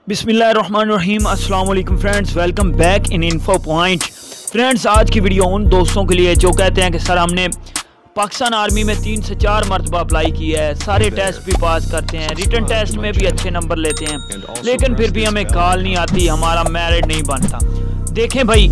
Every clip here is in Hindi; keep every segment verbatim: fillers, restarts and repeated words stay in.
बिस्मिल्लाहिर्रहमानिर्रहीम। अस्सलाम वालेकुम friends, welcome back in info point. Friends, आज की वीडियो उन दोस्तों के लिए जो कहते हैं कि सर हमने पाकिस्तान आर्मी में तीन से चार मरतबा अप्लाई किया है, सारे टेस्ट भी पास करते हैं, रिटन टेस्ट में भी अच्छे नंबर लेते हैं, लेकिन फिर भी हमें कॉल नहीं आती, हमारा मेरिट नहीं बनता। देखें भाई,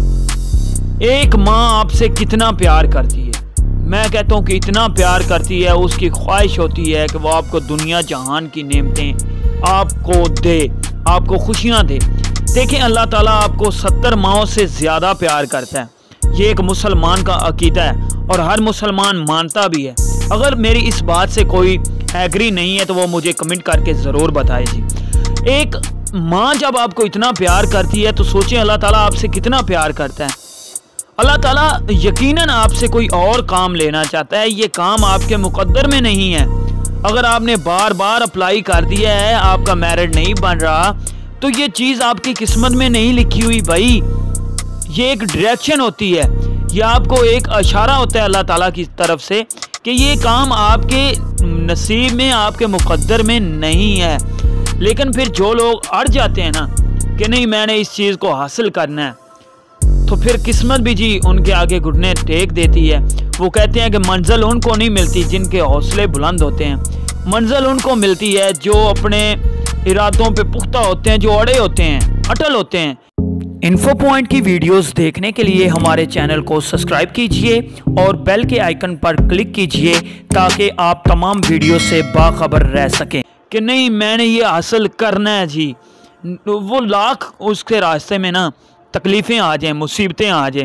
एक माँ आपसे कितना प्यार करती है, मैं कहता हूँ कि इतना प्यार करती है, उसकी ख्वाहिश होती है कि वो आपको दुनिया जहान की नेमतें आपको दे, आपको खुशियाँ दे। देखें, अल्लाह ताला आपको सत्तर माओं से ज़्यादा प्यार करता है। ये एक मुसलमान का अकीदा है और हर मुसलमान मानता भी है। अगर मेरी इस बात से कोई एग्री नहीं है तो वो मुझे कमेंट करके ज़रूर बताए जी। एक माँ जब आपको इतना प्यार करती है तो सोचें अल्लाह ताला आपसे कितना प्यार करता है। अल्लाह ताला यकीनन आपसे कोई और काम लेना चाहता है, ये काम आपके मुकद्दर में नहीं है। अगर आपने बार बार अप्लाई कर दिया है, आपका मेरिट नहीं बन रहा, तो ये चीज़ आपकी किस्मत में नहीं लिखी हुई भाई। ये एक डायरेक्शन होती है, ये आपको एक इशारा होता है अल्लाह ताला की तरफ से कि ये काम आपके नसीब में, आपके मुकद्दर में नहीं है। लेकिन फिर जो लोग अड़ जाते हैं ना कि नहीं मैंने इस चीज़ को हासिल करना है, तो फिर किस्मत भी जी उनके आगे घुटने टेक देती है। वो कहते हैं कि मंजिल उनको नहीं मिलती जिनके हौसले बुलंद होते हैं, मंजिल उनको मिलती है जो अपने इरादों पे पुख्ता होते हैं, जो अड़े होते हैं, अटल होते हैं। इन्फो पॉइंट की वीडियोस देखने के लिए हमारे चैनल को सब्सक्राइब कीजिए और बेल के आइकन पर क्लिक कीजिए ताकि आप तमाम वीडियो से बाखबर रह सकें कि नहीं मैंने ये हासिल करना है जी। वो लाख उसके रास्ते में ना तकलीफ़ें आ जाएं, मुसीबतें आ जाएं,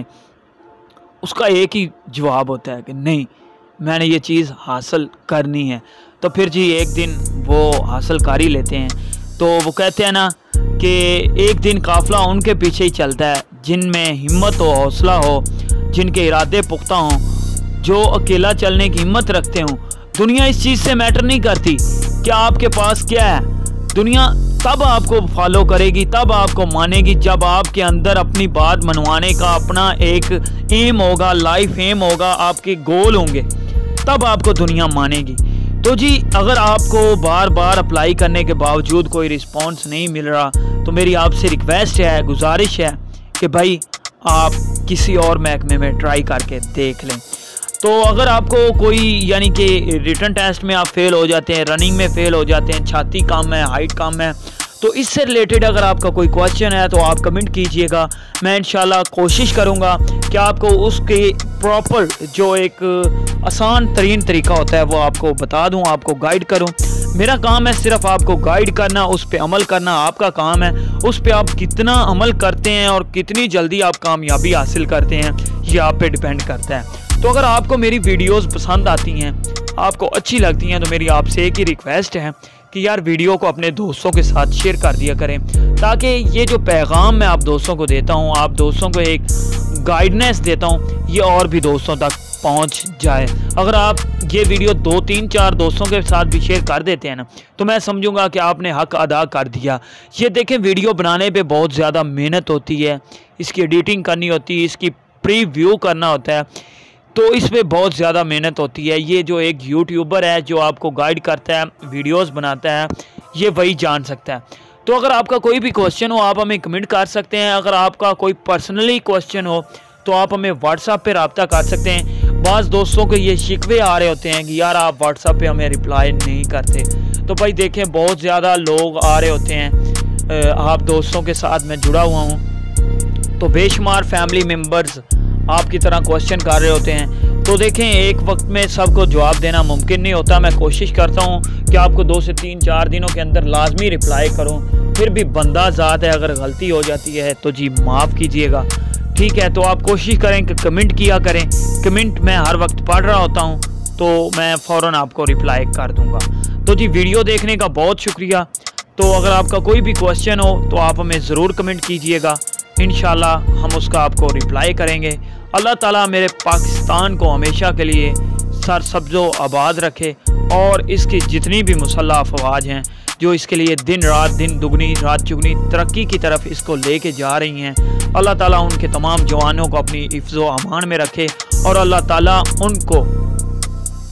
उसका एक ही जवाब होता है कि नहीं मैंने ये चीज़ हासिल करनी है। तो फिर जी एक दिन वो हासिल कर ही लेते हैं। तो वो कहते हैं ना कि एक दिन काफ़िला उनके पीछे ही चलता है जिनमें हिम्मत हो, हौसला हो, जिनके इरादे पुख्ता हों, जो अकेला चलने की हिम्मत रखते हों। दुनिया इस चीज़ से मैटर नहीं करती कि आपके पास क्या है, दुनिया तब आपको फॉलो करेगी, तब आपको मानेगी जब आपके अंदर अपनी बात मनवाने का अपना एक एम होगा, लाइफ एम होगा, आपके गोल होंगे, तब आपको दुनिया मानेगी। तो जी अगर आपको बार बार अप्लाई करने के बावजूद कोई रिस्पांस नहीं मिल रहा तो मेरी आपसे रिक्वेस्ट है, गुजारिश है कि भाई आप किसी और महकमे में ट्राई करके देख लें। तो अगर आपको कोई यानी कि रिटन टेस्ट में आप फेल हो जाते हैं, रनिंग में फेल हो जाते हैं, छाती कम है, हाइट कम है, तो इससे रिलेटेड अगर आपका कोई क्वेश्चन है तो आप कमेंट कीजिएगा। मैं इंशाल्लाह कोशिश करूंगा कि आपको उसके प्रॉपर जो एक आसान तरीन तरीका होता है वो आपको बता दूं, आपको गाइड करूं। मेरा काम है सिर्फ आपको गाइड करना, उस पर अमल करना आपका काम है। उस पर आप कितना अमल करते हैं और कितनी जल्दी आप कामयाबी हासिल करते हैं ये आप पे डिपेंड करता है। तो अगर आपको मेरी वीडियोस पसंद आती हैं, आपको अच्छी लगती हैं, तो मेरी आपसे एक ही रिक्वेस्ट है कि यार वीडियो को अपने दोस्तों के साथ शेयर कर दिया करें ताकि ये जो पैगाम मैं आप दोस्तों को देता हूँ, आप दोस्तों को एक गाइडनेस देता हूँ, ये और भी दोस्तों तक पहुँच जाए। अगर आप ये वीडियो दो तीन चार दोस्तों के साथ भी शेयर कर देते हैं ना तो मैं समझूंगा कि आपने हक अदा कर दिया। ये देखें, वीडियो बनाने पे बहुत ज़्यादा मेहनत होती है, इसकी एडिटिंग करनी होती है, इसकी प्रीव्यू करना होता है, तो इस पे बहुत ज़्यादा मेहनत होती है। ये जो एक यूट्यूबर है जो आपको गाइड करता है, वीडियोस बनाता है, ये वही जान सकता है। तो अगर आपका कोई भी क्वेश्चन हो आप हमें कमेंट कर सकते हैं। अगर आपका कोई पर्सनली क्वेश्चन हो तो आप हमें व्हाट्सएप पे रब्ता कर सकते हैं। बाज़ दोस्तों के ये शिकवे आ रहे होते हैं कि यार आप व्हाट्सएप पे हमें रिप्लाई नहीं करते। तो भाई देखें, बहुत ज़्यादा लोग आ रहे होते हैं, आप दोस्तों के साथ मैं जुड़ा हुआ हूँ, तो बेशुमार फैमिली मेम्बर्स आपकी तरह क्वेश्चन कर रहे होते हैं। तो देखें, एक वक्त में सबको जवाब देना मुमकिन नहीं होता। मैं कोशिश करता हूं कि आपको दो से तीन चार दिनों के अंदर लाजमी रिप्लाई करूं। फिर भी बंदा ज़ात है, अगर गलती हो जाती है तो जी माफ़ कीजिएगा, ठीक है। तो आप कोशिश करें कि कमेंट किया करें, कमेंट मैं हर वक्त पढ़ रहा होता हूँ तो मैं फ़ौरन आपको रिप्लाई कर दूँगा। तो जी वीडियो देखने का बहुत शुक्रिया। तो अगर आपका कोई भी क्वेश्चन हो तो आप हमें ज़रूर कमेंट कीजिएगा, इंशाल्लाह हम उसका आपको रिप्लाई करेंगे। अल्लाह ताला मेरे पाकिस्तान को हमेशा के लिए सरसब्ज़ो आबाद रखे और इसकी जितनी भी मुसल्लह अफवाज हैं जो इसके लिए दिन रात दिन दुगनी रात चुगनी तरक्की की तरफ इसको लेके जा रही हैं, अल्लाह ताला उनके तमाम जवानों को अपनी हिफ्ज़ो अमान में रखे और अल्लाह ताला उनको एक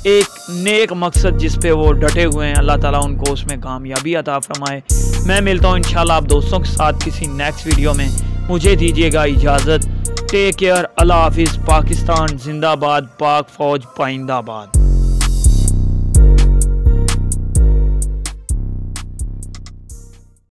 नेक मकसद जिस पे वो डटे हुए हैं, अल्लाह ताला उनको उसमें कामयाबी अता फरमाए। मैं मिलता हूँ इंशाल्लाह आप दोस्तों के साथ किसी नेक्स्ट वीडियो में। मुझे दीजिएगा इजाज़त। टेक केयर, अल्लाह हाफिज़। पाकिस्तान जिंदाबाद, पाक फौज पाइंदाबाद।